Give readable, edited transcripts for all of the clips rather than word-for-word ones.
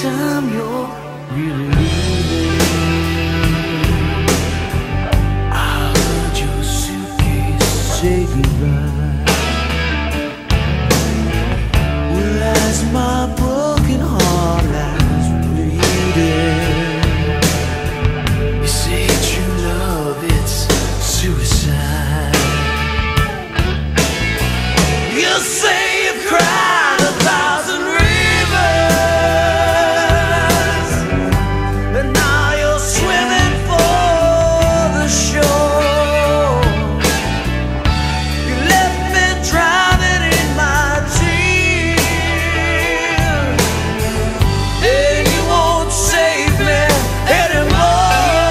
time you're really leaving. I heard your suitcase say goodbye. Well, as my broken heart lies bleeding, you say true love, it's suicide. You say you've cried 1,000 rivers, and now you're swimming for the shore. You left me drowning in my tears, and you won't save me anymore.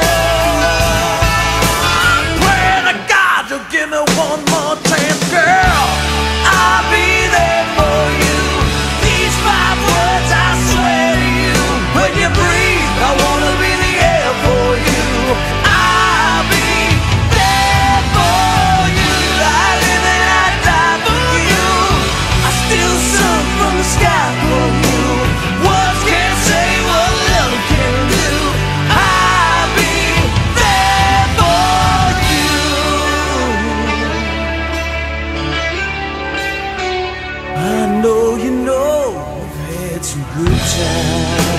I'm praying to God you'll give me one more chance, girl. I'll be there for you. These 5 words I swear to you. When you breathe, I wanna be the air for you. I'll be there for you. I live and I die for you. I steal sun from the sky for you. Words can't say what love can do. I'll be there for you. I know you know we've had some good times.